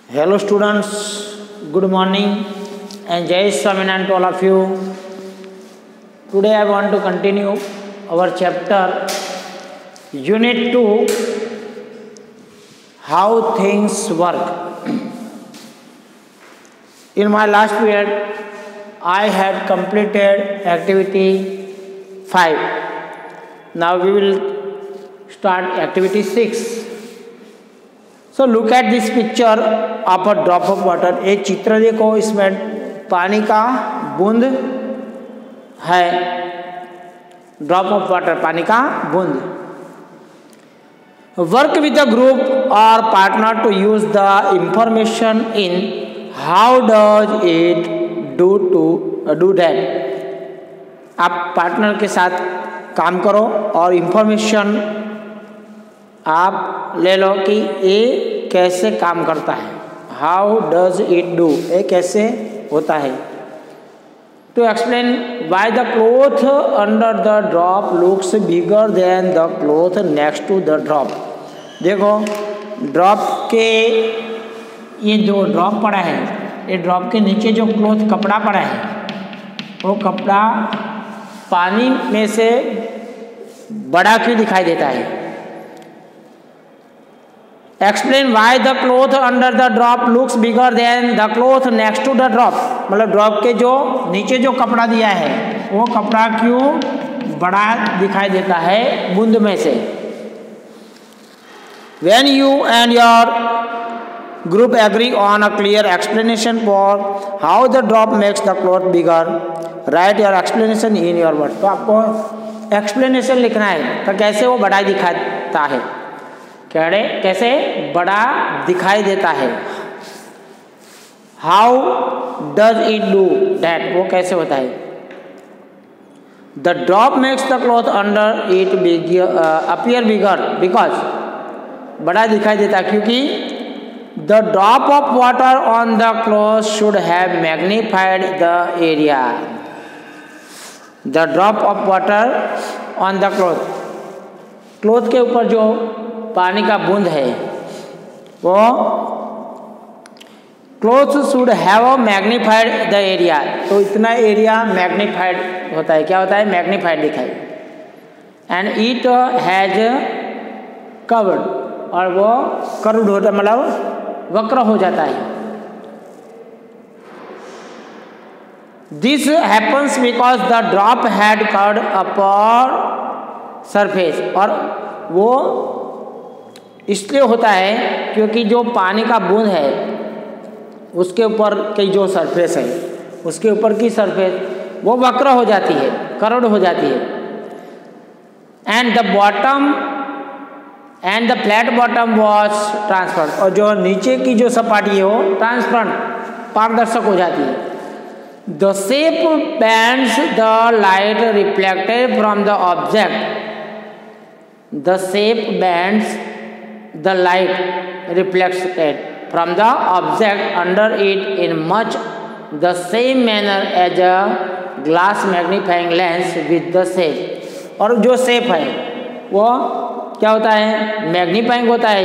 Hello students, good morning and Jai Swaminarayan to all of you. Today I want to continue our chapter Unit 2, How Things Work. In my last period, I had completed activity 5. Now we will start activity 6. So look at this picture of a drop of water. एक चित्र देखो, इसमें पानी का बूंद है. Drop of water, पानी का बूंद. वर्क विद द ग्रुप और partner to use the information in how does it do that. आप पार्टनर के साथ काम करो और इंफॉर्मेशन आप ले लो कि ये कैसे काम करता है. हाउ डज इट डू, ये कैसे होता है. To explain why the cloth under the drop looks bigger than the cloth next to the drop. देखो ड्रॉप के ये जो ड्रॉप पड़ा है, ये ड्रॉप के नीचे जो क्लोथ कपड़ा पड़ा है, वो कपड़ा पानी में से बड़ा क्यों दिखाई देता है. Explain why the cloth under the drop looks bigger than the cloth next to the drop. मतलब ड्रॉप के जो नीचे जो कपड़ा दिया है, वो कपड़ा क्यों बड़ा दिखाई देता है बूंद में से. When you and your group agree on a clear explanation for how the drop makes the cloth bigger, write your explanation in your words. तो आपको एक्सप्लेनेशन लिखना है तो कैसे वो बड़ा दिखाता है, कैसे बड़ा दिखाई देता है. How does it do that, वो कैसे होता है. The drop makes the cloth under it appear bigger because, बड़ा दिखाई देता क्योंकि the drop of water on the cloth should have magnified the area. The drop of water on the cloth के ऊपर जो पानी का बूंद है, वो cloth should have magnified the area. तो इतना एरिया मैग्नीफाइड होता है. क्या होता है, मैग्नीफाइड दिखाई. एंड इट हैज कवर्ड, और वो कर्व्ड होता, मतलब वक्र हो जाता है. This happens because the drop had curved upper surface. और वो इसलिए होता है क्योंकि जो पानी का बूंद है उसके ऊपर की जो सरफेस है, उसके ऊपर की सरफेस वो वक्र हो जाती है, कर्व्ड हो जाती है. And the bottom and the flat bottom was transferred. और जो नीचे की जो सपाटी है वो ट्रांसपेरेंट, पारदर्शक हो जाती है. The shape bends the light reflected from the object. The shape bends the light reflected from the object under it in much the same manner as a glass magnifying lens with the shape. और जो shape है वो क्या होता है, magnifying होता है.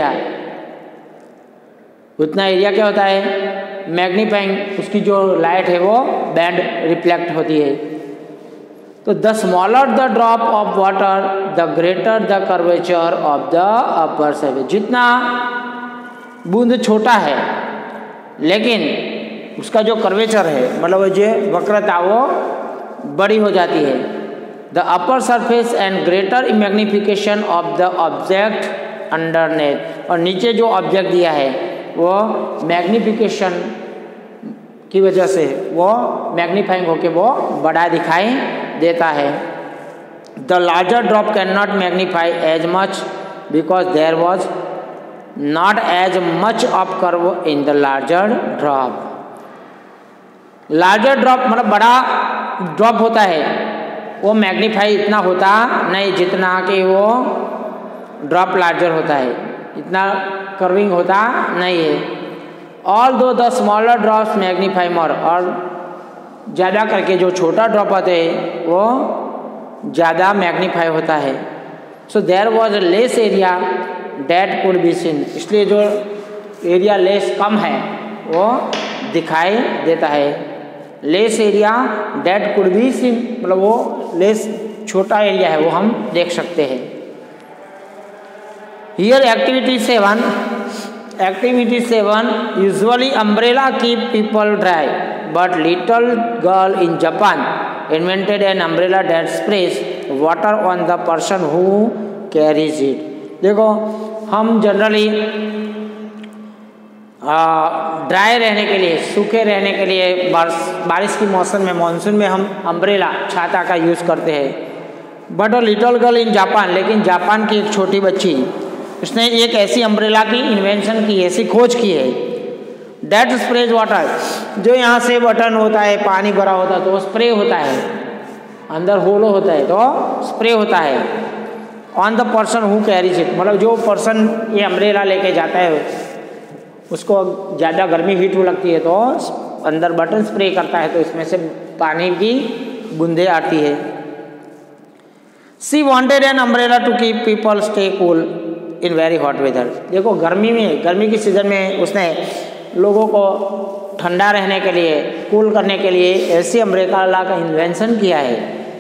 उतना एरिया क्या होता है, मैग्नीफाइंग. उसकी जो लाइट है वो बैंड रिफ्लेक्ट होती है. तो the smaller the drop of water the greater the curvature of the upper surface. जितना बूंद छोटा है लेकिन उसका जो कर्वेचर है, मतलब जो वक्रता, वो बड़ी हो जाती है. The upper surface and greater magnification of the object underneath. और नीचे जो ऑब्जेक्ट दिया है वो मैग्निफिकेशन की वजह से वो मैग्नीफाइंग होके वो बड़ा दिखाई देता है. The larger drop can not magnify as much because there was not as much of curve in the larger drop. Larger drop मतलब बड़ा ड्रॉप होता है, वो मैग्नीफाई इतना होता नहीं जितना कि वो ड्रॉप लार्जर होता है, इतना कर्विंग होता नहीं है. Although the smaller drops magnify more. और ज़्यादा करके जो छोटा ड्रॉप आते हैं वो ज़्यादा मैग्नीफाई होता है. So there was a less area that could be seen. इसलिए जो एरिया लेस कम है वो दिखाई देता है। Less area that could be seen, मतलब वो लेस छोटा एरिया है वो हम देख सकते हैं। Here activity 7 usually umbrella keep people dry but little girl in Japan invented an umbrella that sprays water on the person who carries it. देखो हम जनरली ड्राई रहने के लिए, सूखे रहने के लिए बारिश की मौसम में, मानसून में हम अम्ब्रेला छाता का यूज़ करते हैं। But a little girl in Japan, लेकिन जापान की एक छोटी बच्ची, उसने एक ऐसी अम्ब्रेला की इन्वेंशन की, ऐसी खोज की है। डेट स्प्रेज वाटर, जो यहाँ से बटन होता है, पानी भरा होता है तो स्प्रे होता है, अंदर होलो होता है तो स्प्रे होता है on the person who carries it, मतलब जो पर्सन ये अम्ब्रेला लेके जाता है उसको ज़्यादा गर्मी हीट लगती है तो अंदर बटन स्प्रे करता है तो इसमें से पानी की बूंदें आती है। She wanted an umbrella to keep people stay cool in very hot weather. देखो गर्मी की सीज़न में उसने लोगों को ठंडा रहने के लिए, कूल करने के लिए ऐसी अम्ब्रेला का इन्वेंशन किया है।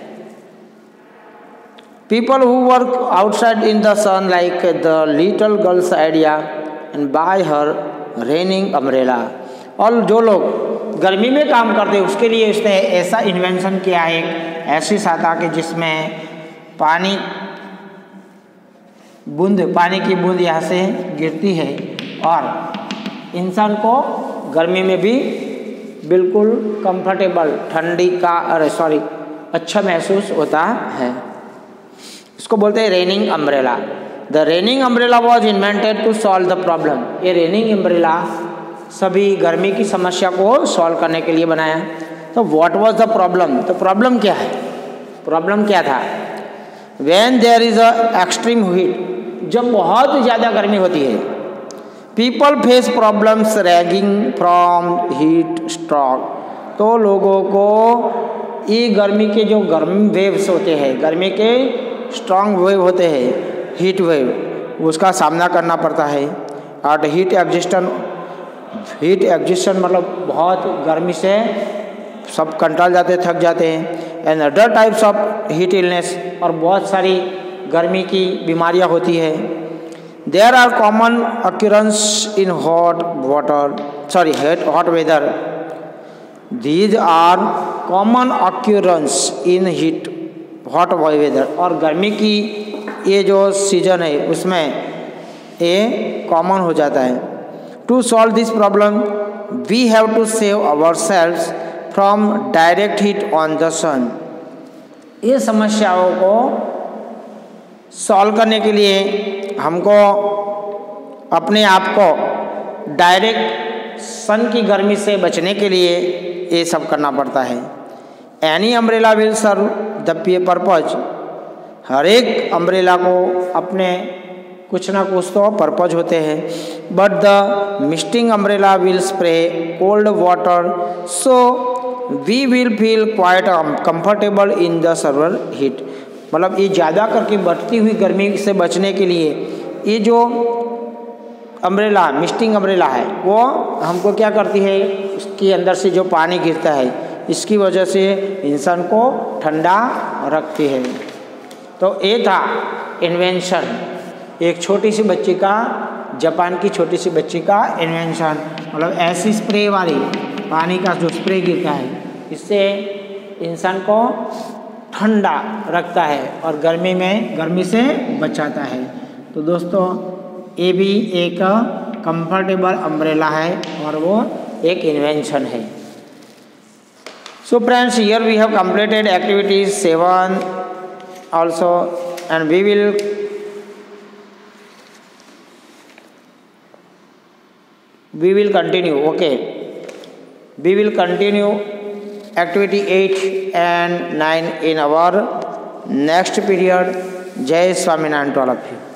People who work outside in the sun like the little girl's idea and buy her raining umbrella, और जो लोग गर्मी में काम करते हैं उसके लिए उसने ऐसा इन्वेंशन किया है, एक ऐसी छाता कि जिसमें पानी की बूंद यहाँ से गिरती है और इंसान को गर्मी में भी बिल्कुल कंफर्टेबल, अच्छा महसूस होता है। इसको बोलते हैं raining umbrella. The raining umbrella was invented to solve the problem. ये रेनिंग अम्ब्रेला सभी गर्मी की समस्या को सॉल्व करने के लिए बनाया। तो व्हाट वॉज द प्रॉब्लम, तो प्रॉब्लम क्या है, प्रॉब्लम क्या था? When there is a extreme heat, जब बहुत ज़्यादा गर्मी होती है, people face problems ranging from heat stroke, तो लोगों को ये गर्मी के जो गर्म वेव्स होते हैं, गर्मी के स्ट्रॉन्ग वेव होते हैं, हीट वेव, उसका सामना करना पड़ता है। और हीट एग्जिस्टन मतलब बहुत गर्मी से सब कंटाल जाते, थक जाते हैं। And other types of heat illness, और बहुत सारी गर्मी की बीमारियां होती है। There are common occurrence in hot weather, these are common occurrence in hot weather, और गर्मी की ये जो सीजन है उसमें ये कॉमन हो जाता है। To solve this problem we have to save ourselves from direct heat on the sun. ये समस्याओं को सॉल्व करने के लिए हमको अपने आप को डायरेक्ट सन की गर्मी से बचने के लिए ये सब करना पड़ता है। Any umbrella will serve the purpose, हर एक अम्ब्रेला को अपने कुछ ना कुछ तो पर्पज होते हैं। But the misting umbrella will spray cold water so we will feel quite comfortable in the severe heat, मतलब ये ज़्यादा करके बढ़ती हुई गर्मी से बचने के लिए ये जो अम्ब्रेला, मिस्टिंग अम्ब्रेला है, वो हमको क्या करती है, उसके अंदर से जो पानी गिरता है इसकी वजह से इंसान को ठंडा रखती है। तो ये था इन्वेंशन, एक छोटी सी बच्ची का, जापान की छोटी सी बच्ची का इन्वेंशन, मतलब ऐसी स्प्रे वाली पानी का जो स्प्रे गिरता है इससे इंसान को ठंडा रखता है और गर्मी से बचाता है। तो दोस्तों ये भी एक कंफर्टेबल अम्ब्रेला है और वो एक इन्वेंशन है। So friends, here we have completed activities 7 also, and we will continue. Okay, we will continue activity 8 and 9 in our next period. Jai Swaminarayan to all of you.